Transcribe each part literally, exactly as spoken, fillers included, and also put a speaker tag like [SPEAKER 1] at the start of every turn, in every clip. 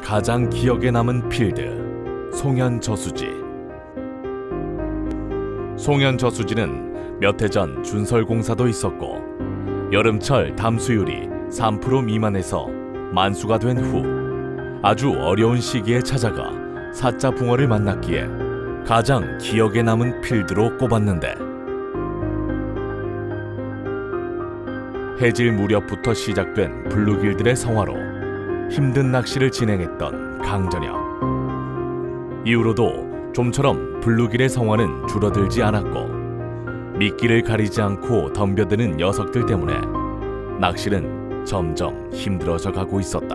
[SPEAKER 1] 가장 기억에 남은 필드, 송현저수지. 송현저수지는 몇 해 전 준설공사도 있었고 여름철 담수율이 삼 퍼센트 미만에서 만수가 된 후 아주 어려운 시기에 찾아가 사자 붕어를 만났기에 가장 기억에 남은 필드로 꼽았는데, 해질 무렵부터 시작된 블루길들의 성화로 힘든 낚시를 진행했던 강저녁. 이후로도 좀처럼 블루길의 성화는 줄어들지 않았고 미끼를 가리지 않고 덤벼드는 녀석들 때문에 낚시는 점점 힘들어져 가고 있었다.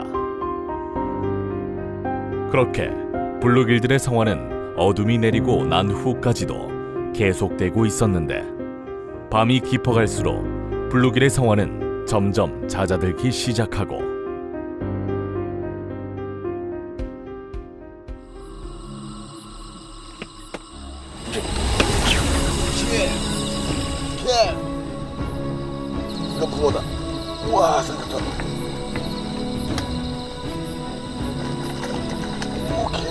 [SPEAKER 1] 그렇게 블루길들의 성화는 어둠이 내리고 난 후까지도 계속되고 있었는데, 밤이 깊어갈수록 블루길의 성화는 점점 잦아들기 시작하고
[SPEAKER 2] 예, 예. 이거 붕어다. 우와, 생겼다. 오케이.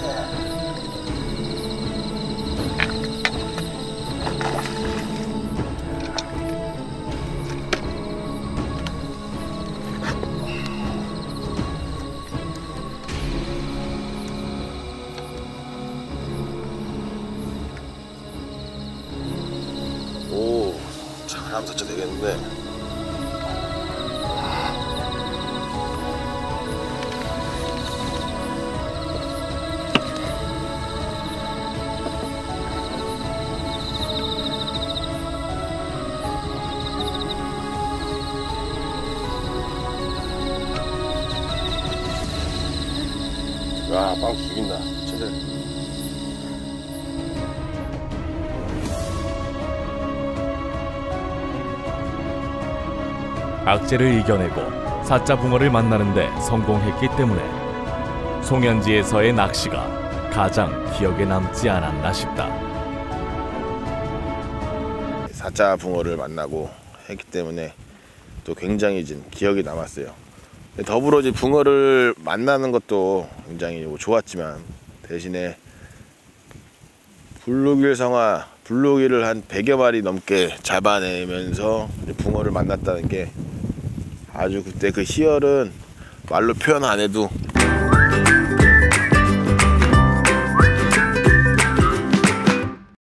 [SPEAKER 2] 오, 잘하면 터쳐 되겠는데. 와, 빵 죽인다. 진짜.
[SPEAKER 1] 악재를 이겨내고 사자 붕어를 만나는데 성공했기 때문에 송현지에서의 낚시가 가장 기억에 남지 않았나 싶다.
[SPEAKER 2] 사자 붕어를 만나고 했기 때문에 또 굉장히 좀 기억이 남았어요. 더불어 이제 붕어를 만나는 것도 굉장히 좋았지만, 대신에 블루길 성화, 블루길을 한 백여 마리 넘게 잡아내면서 붕어를 만났다는 게 아주 그때 그 희열은 말로 표현 안 해도